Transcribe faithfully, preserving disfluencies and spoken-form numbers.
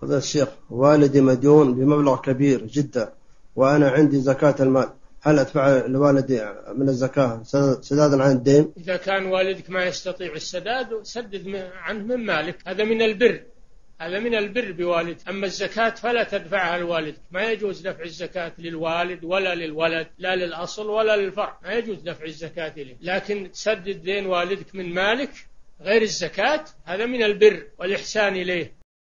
فضيلة الشيخ، والدي مديون بمبلغ كبير جدا وأنا عندي زكاة المال، هل أدفع لوالدي من الزكاة سدادا عن الدين؟ إذا كان والدك ما يستطيع السداد سدد عنه من مالك، هذا من البر، هذا من البر بوالدك. أما الزكاة فلا تدفعها لوالدك، ما يجوز دفع الزكاة للوالد ولا للولد، لا للأصل ولا للفرع، ما يجوز دفع الزكاة له. لكن تسدد دين والدك من مالك غير الزكاة، هذا من البر والإحسان إليه.